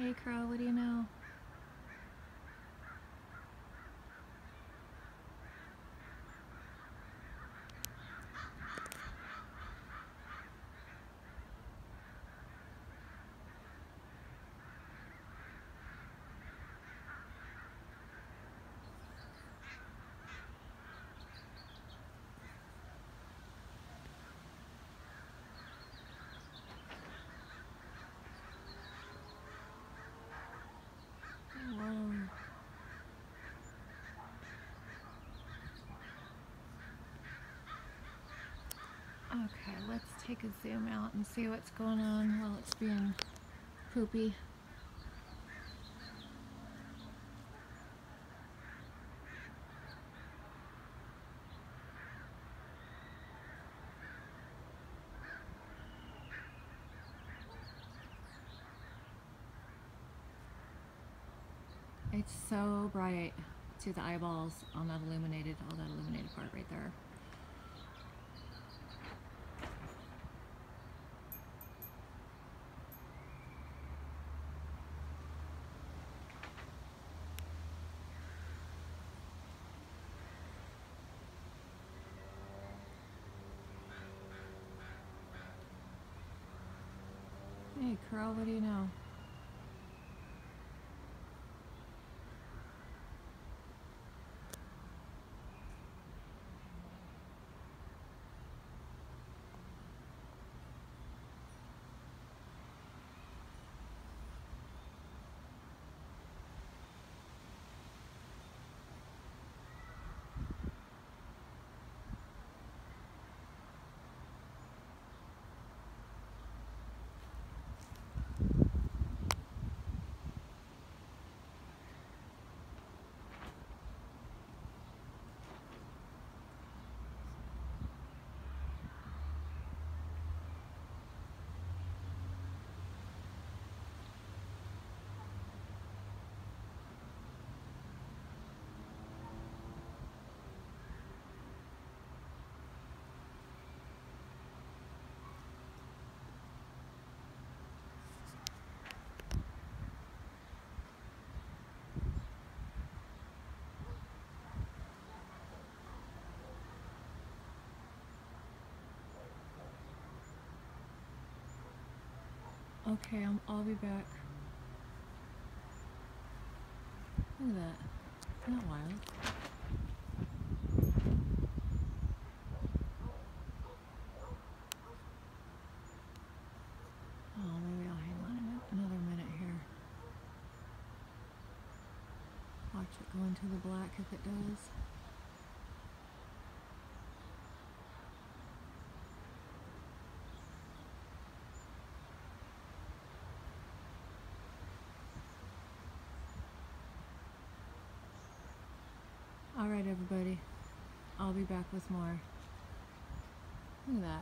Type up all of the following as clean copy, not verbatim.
Hey Crow, what do you know? Whoa. Okay, let's take a zoom out and see what's going on while it's being poopy. It's so bright to the eyeballs on that illuminated, all that illuminated part right there. Hey Crow, what do you know? Okay, I'll be back. Look at that. Isn't that wild? Oh, maybe I'll hang on another minute here. Watch it go into the black if it does. Alright everybody, I'll be back with more. Look at that.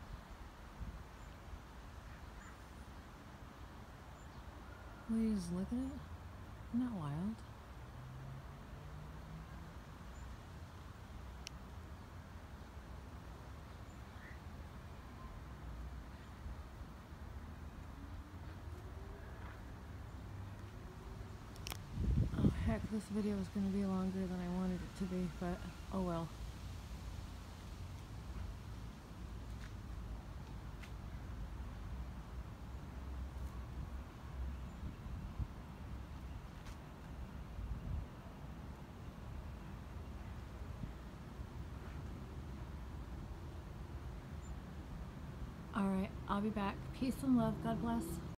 Will you just look at it? Isn't that wild? Oh heck, this video is going to be longer than I wanted it to be, but oh well. Alright, I'll be back. Peace and love. God bless.